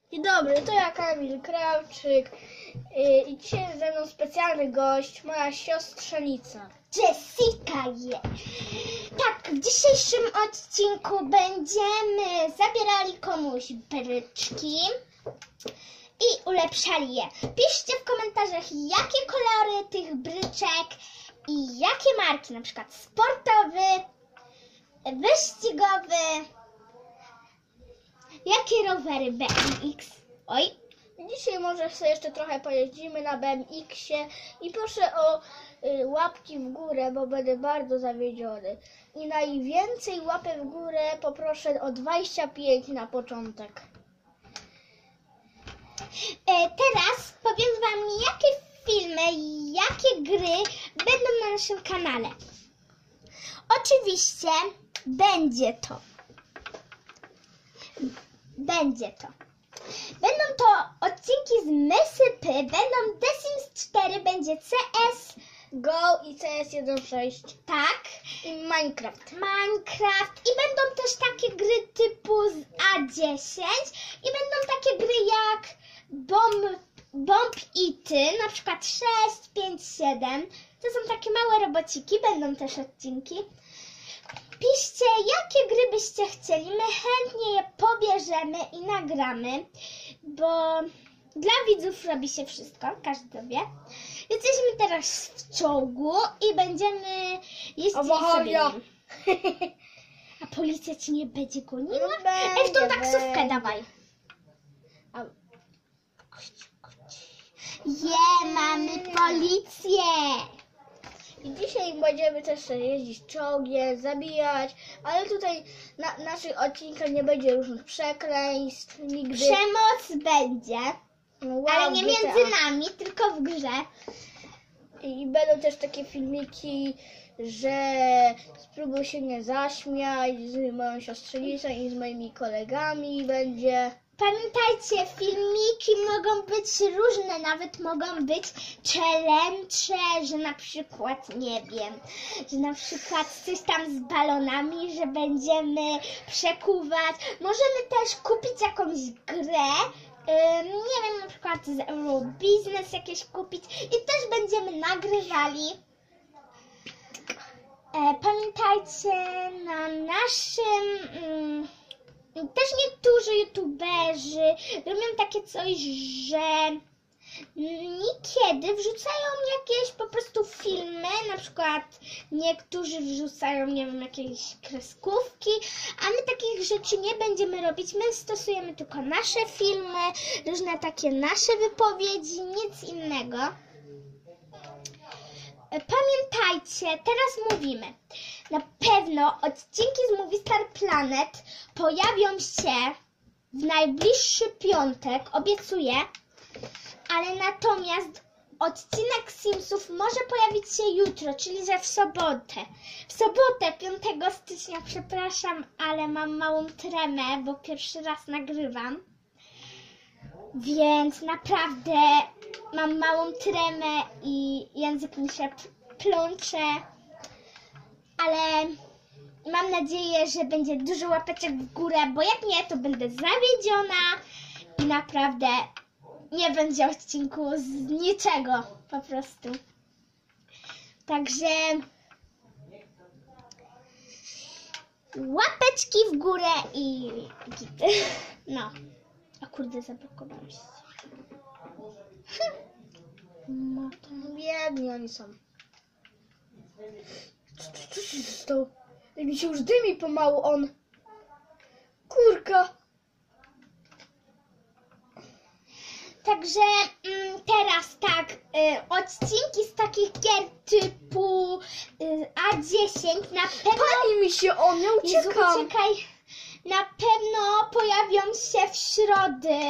Dzień dobry, to ja Kamil Krawczyk i dzisiaj jest ze mną specjalny gość, moja siostrzenica. Jessica jest. Tak, w dzisiejszym odcinku będziemy zabierali komuś bryczki i ulepszali je. Piszcie w komentarzach, jakie kolory tych bryczek i jakie marki, na przykład sportowy, wyścigowy, jakie rowery BMX. Oj, Dzisiaj może sobie jeszcze trochę pojeździmy na BMX-ie i proszę o łapki w górę, bo będę bardzo zawiedziony. I najwięcej łapek w górę poproszę o 25 na początek. Teraz powiem wam, jakie filmy, jakie gry będą na naszym kanale. Oczywiście będzie to. Będą to odcinki z Mysypy, będą The Sims 4, będzie CS, Go i CS 1.6 tak, i Minecraft. I będą też takie gry typu z A10 i będą takie gry jak Bomb Ity, na przykład 6, 5, 7. To są takie małe robociki, będą też odcinki. Piszcie, jakie gry byście chcieli, my chętnie je pobierzemy i nagramy, bo dla widzów robi się wszystko, każdy wie. Jesteśmy teraz w czołgu i będziemy jeździć sobie nim. A policja ci nie będzie goniła? W tą taksówkę dawaj. Mamy policję. I dzisiaj będziemy też jeździć czołgiem, zabijać, ale tutaj na naszych odcinkach nie będzie różnych przekleństw, nigdy. Przemoc będzie, Wow, ale nie GTA. między nami, tylko w grze. I będą też takie filmiki, że spróbuj się nie zaśmiać z moją siostrzenicą i z moimi kolegami będzie. Pamiętajcie, filmiki mogą być różne, nawet mogą być challenge, że na przykład, nie wiem, że na przykład coś tam z balonami, że będziemy przekuwać. Możemy też kupić jakąś grę, nie wiem, na przykład z Eurobiznes jakieś kupić i też będziemy nagrywali. Pamiętajcie, na naszym... Też niektórzy youtuberzy robią takie coś, że niekiedy wrzucają jakieś po prostu filmy, na przykład niektórzy wrzucają, nie wiem, jakieś kreskówki, a my takich rzeczy nie będziemy robić. My stosujemy tylko nasze filmy, różne takie nasze wypowiedzi, nic innego. Pamiętajcie, teraz mówimy, na pewno odcinki z Movie Star Planet pojawią się w najbliższy piątek, obiecuję, ale natomiast odcinek Simsów może pojawić się jutro, czyli że w sobotę. W sobotę, 5 stycznia, przepraszam, ale mam małą tremę, bo pierwszy raz nagrywam. Więc naprawdę mam małą tremę i język mi się plącze, ale mam nadzieję, że będzie dużo łapeczek w górę, bo jak nie, to będę zawiedziona i naprawdę nie będzie odcinku z niczego po prostu. Także łapeczki w górę i git. No. A kurde, zablokowałam się. Biedni oni są. Co się stało? Mi się już dymi pomału on. Kurka. Także teraz tak, odcinki z takich gier typu A10 na pewno... Pali mi się on, ja Jezu, uciekam. uciekaj. Na pewno pojawią się w środy.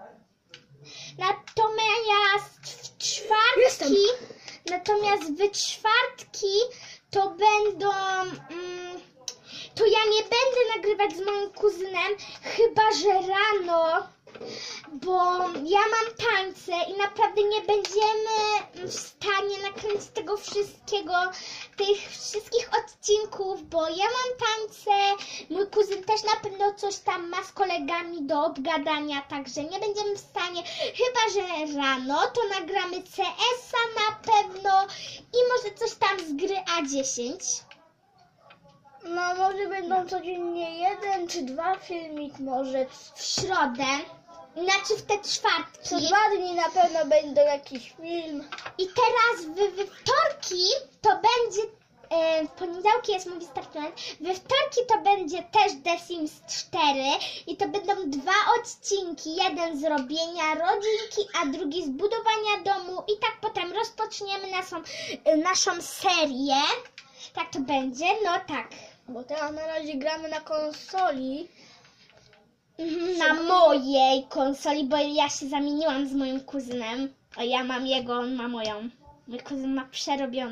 Natomiast w czwartki... w czwartki to będą... to ja nie będę nagrywać z moim kuzynem, chyba że rano, bo ja mam tańce i naprawdę nie będziemy w stanie nakręcić tego wszystkiego, tych wszystkich odcinków, bo ja mam tańce, mój kuzyn też na pewno coś tam ma z kolegami do obgadania, także nie będziemy w stanie, chyba że rano to nagramy CS-a na pewno i może coś tam z gry A10. No może będą codziennie 1 czy 2 filmik może. W środę, znaczy w te czwartki. Co 2 dni na pewno będą jakiś film. I teraz we wtorki to będzie, w poniedziałki jest Movie Star Plan, we wtorki to będzie też The Sims 4 i to będą 2 odcinki, jeden z robienia rodzinki, a drugi z budowania domu i tak potem rozpoczniemy naszą serię. Tak to będzie, no tak. Bo teraz na razie gramy na konsoli. Na mojej konsoli, bo ja się zamieniłam z moim kuzynem. O, ja mam jego, on ma moją. Mój kuzyn ma przerobioną.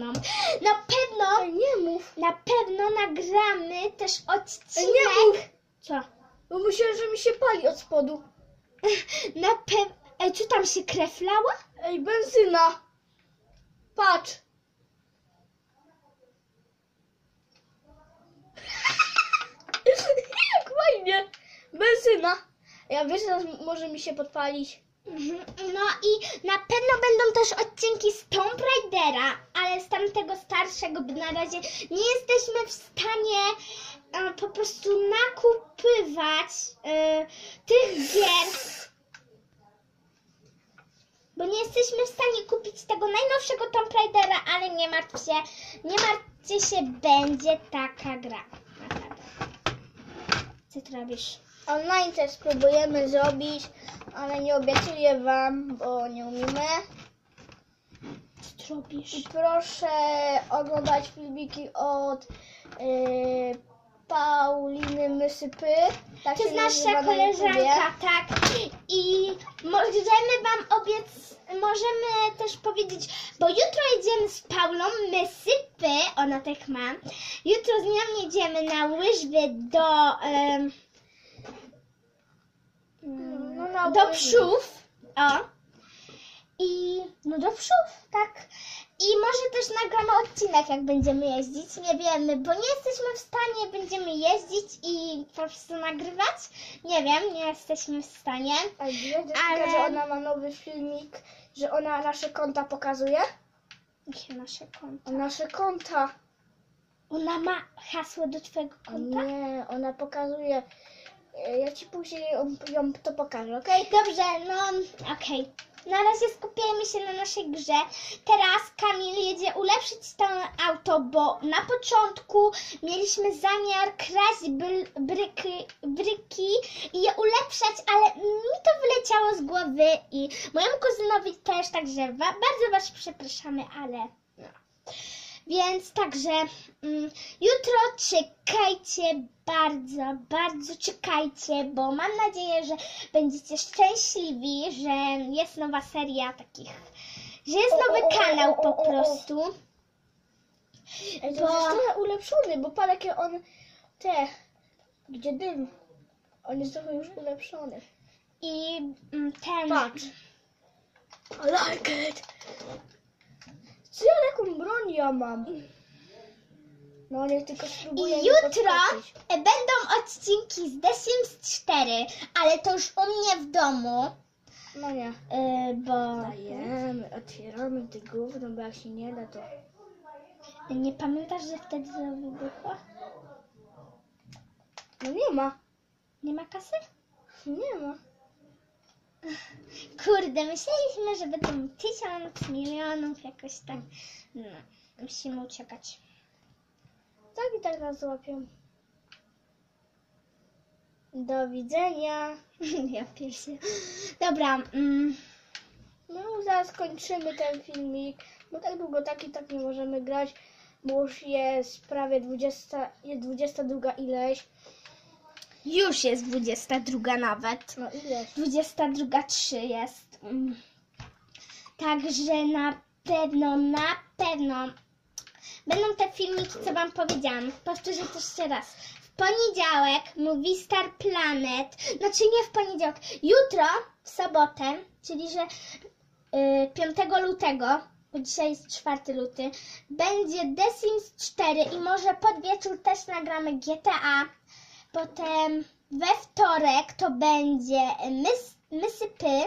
Na pewno nagramy też odcinek. Nie mów! Co? Bo myślałem, że mi się pali od spodu. Na pewno. Ej, co tam się krew lała? Ej, benzyna! Patrz! Jak fajnie! Benzyna! Ja wiesz, teraz może mi się podpalić. No i na pewno będą też odcinki z Tomb Raidera, ale z tamtego starszego, bo na razie nie jesteśmy w stanie po prostu nakupywać tych gier. Bo nie jesteśmy w stanie kupić tego najnowszego Tomb Raidera, ale nie martwcie się, będzie taka gra. Naprawdę. Co ty robisz? Online też spróbujemy zrobić, ale nie obiecuję wam, bo nie umiemy. Co ty robisz? I proszę oglądać filmiki od Pauliny Mysypy. Tak To się jest nazywa nasza na YouTubie. koleżanka, tak. I możemy też powiedzieć, bo jutro jedziemy z Paulą Mysypy, ona tak ma. Jutro z nią jedziemy na łyżwy do Pszów. O. I do Pszów, tak. I może też nagramy odcinek, jak będziemy jeździć, nie wiemy, bo nie jesteśmy w stanie, będziemy jeździć i po prostu nagrywać. Nie wiem, nie jesteśmy w stanie. Ale Jessica, Ale- że ona ma nowy filmik, że ona nasze konta pokazuje? Jakie nasze konto? Nasze konta. Ona ma hasło do twojego konta? Nie, ona pokazuje. Ja ci później ją to pokażę, okej? Dobrze, no okej. Na razie skupiajmy się na naszej grze. Teraz Kamil jedzie ulepszyć to auto, bo na początku mieliśmy zamiar kraść bryki i je ulepszać, ale mi to wyleciało z głowy i mojemu kuzynowi też, także bardzo was przepraszamy, ale no. Więc także jutro czekajcie, bardzo czekajcie, bo mam nadzieję, że będziecie szczęśliwi, że jest nowa seria takich, że jest nowy kanał po prostu. Ej, to Bo- jest trochę ulepszony, bo patrz jakie on... Gdzie dym? On jest trochę już ulepszony. I ten... Patrz. I like it. Co ja taką broń ja mam? No nie, tylko spróbuję. I nie jutro podskoczyć. będą odcinki z The Sims 4, ale to już u mnie w domu, No nie. bo Dajemy, otwieramy te gówno, bo jak się nie da to... nie pamiętasz, że wtedy to wybuchło? No nie ma. Nie ma kasy? Nie ma. Kurde, myśleliśmy, że będą 1000 milionów jakoś tak. No, musimy uciekać. Tak i tak nas złapią. Do widzenia. Ja pierwszy. Dobra, No zaraz kończymy ten filmik. Bo tak długo tak i tak nie możemy grać. Bo już jest prawie 20, jest 22 ileś. już jest 22 nawet. No ileś. 22:03 jest. Także na pewno będą te filmiki, co wam powiedziałam. Powtórzę to jeszcze raz. W poniedziałek Movie Star Planet, znaczy nie w poniedziałek, jutro w sobotę, czyli że 5 lutego, bo dzisiaj jest 4 luty, będzie The Sims 4 i może pod wieczór też nagramy GTA. Potem we wtorek to będzie Mysypy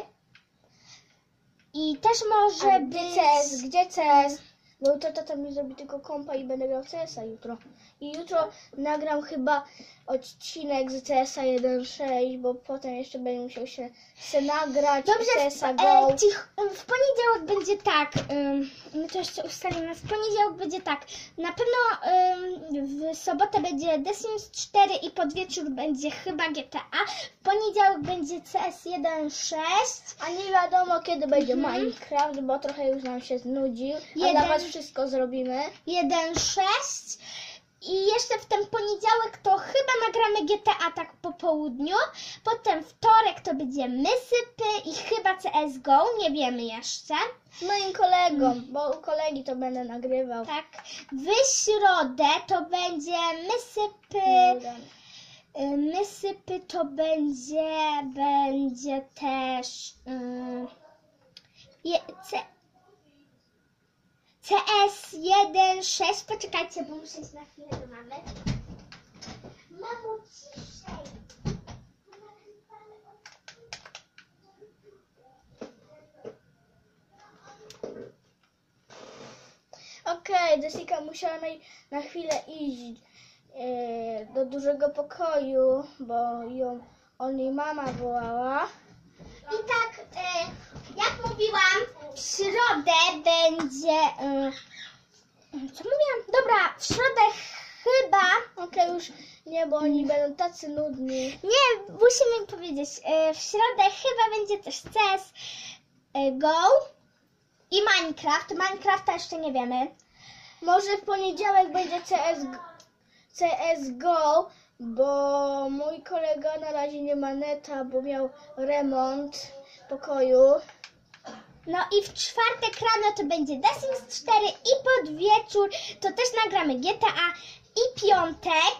i też może być... CS? Gdzie CS? Bo jutro tata mi zrobi tylko kompa i będę grał w CS-a jutro. I jutro nagram chyba odcinek z CS-a 1.6, bo potem jeszcze będę musiał się nagrać Dobrze, CS-a Go. w poniedziałek będzie tak, my to jeszcze ustalimy, w poniedziałek będzie tak, na pewno w sobotę będzie The Sims 4 i pod wieczór będzie chyba GTA, w poniedziałek będzie CS 1.6. A nie wiadomo kiedy będzie Minecraft, bo trochę już nam się znudził. A dla was wszystko zrobimy. 1.6 i jeszcze w ten poniedziałek to chyba nagramy GTA tak po południu. Potem wtorek to będzie Mysypy i chyba CSGO, nie wiemy jeszcze. Z moim kolegą, bo u kolegi to będę nagrywał. Tak. W środę to będzie Mysypy. Mysypy to będzie też CS 1.6. Poczekajcie, bo muszę iść na chwilę do mamy. Mamo, ciszej. Okej, Jessica musiała na chwilę iść do dużego pokoju, bo jej mama wołała. I tak, jak mówiłam, w środę będzie... co mówiłam? Dobra, w środę chyba... Okej, już nie, bo oni będą tacy nudni. Nie, musimy powiedzieć. W środę chyba będzie też CS Go i Minecraft. Minecrafta jeszcze nie wiemy. Może w poniedziałek będzie CSGO, bo mój kolega na razie nie ma neta, bo miał remont pokoju. No i w czwartek rano to będzie The Sims 4 i pod wieczór to też nagramy GTA i piątek.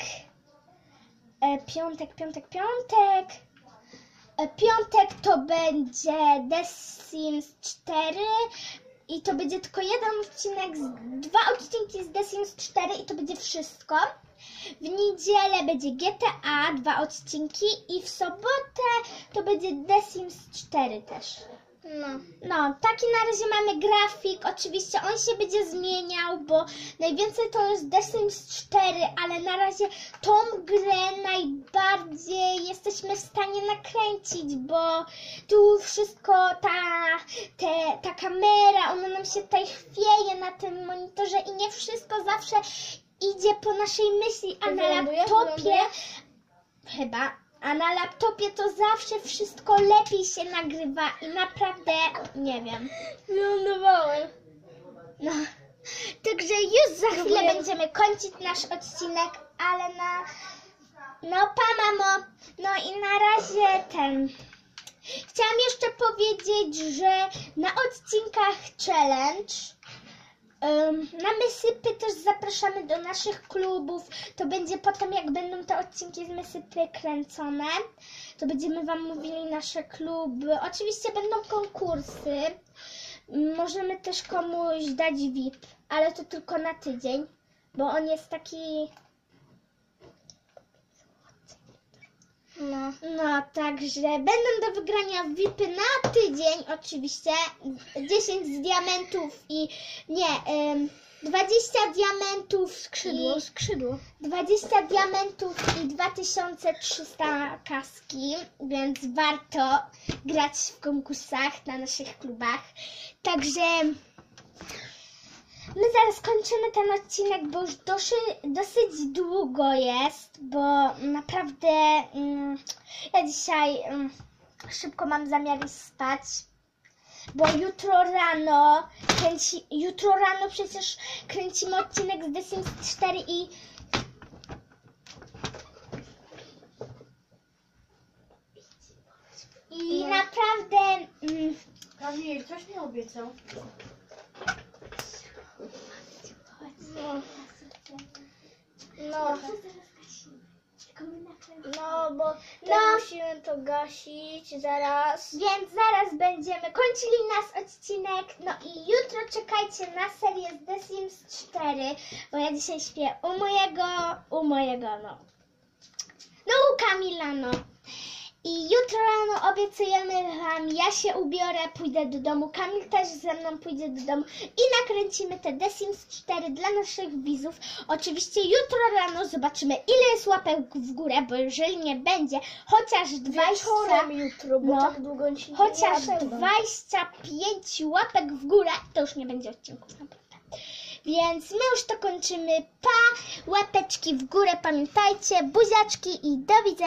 Piątek to będzie The Sims 4 i to będzie tylko jeden odcinek, 2 odcinki z The Sims 4 i to będzie wszystko. W niedzielę będzie GTA, 2 odcinki i w sobotę to będzie The Sims 4 też. No, taki na razie mamy grafik, oczywiście on się będzie zmieniał, bo najwięcej to jest The Sims 4, ale na razie tą grę najbardziej jesteśmy w stanie nakręcić, bo tu wszystko, ta kamera, ona nam się tutaj chwieje na tym monitorze i nie wszystko zawsze idzie po naszej myśli, a na laptopie a na laptopie to zawsze wszystko lepiej się nagrywa i naprawdę nie wiem. Wylądowałem. No. Także już za chwilę będziemy kończyć nasz odcinek, ale no pa mamo, no i na razie chciałam jeszcze powiedzieć, że na odcinkach challenge na Mysypy też zapraszamy do naszych klubów. To będzie potem, jak będą te odcinki z Mysypy kręcone, to będziemy wam mówili nasze kluby. Oczywiście będą konkursy. Możemy też komuś dać VIP, ale to tylko na tydzień, bo on jest taki... No, także będą do wygrania VIPy na tydzień oczywiście, 10 z diamentów i 20 diamentów Skrzydło. 20 diamentów i 2300 kaski, więc warto grać w konkursach na naszych klubach. Także my zaraz kończymy ten odcinek, bo już dosyć długo jest, bo naprawdę ja dzisiaj szybko mam zamiar iść spać, bo jutro rano przecież kręcimy odcinek z The Sims 4 i naprawdę... Kamil, coś mi obiecał. No. No, bo musimy to gasić zaraz. Więc zaraz będziemy kończyli nasz odcinek. No i jutro czekajcie na serię z The Sims 4, bo ja dzisiaj śpię u mojego, no u Kamila, no. I jutro rano obiecujemy wam, ja się ubiorę, pójdę do domu, Kamil też ze mną pójdzie do domu i nakręcimy te The Sims 4 dla naszych widzów. Oczywiście jutro rano zobaczymy, ile jest łapek w górę, bo jeżeli nie będzie chociaż 20, Wieczorem jutro, bo no, tak długo ci chociaż nie będą. 25 łapek w górę, to już nie będzie odcinków, naprawdę. Więc my już to kończymy. Pa! Łapeczki w górę, pamiętajcie, buziaczki i do widzenia.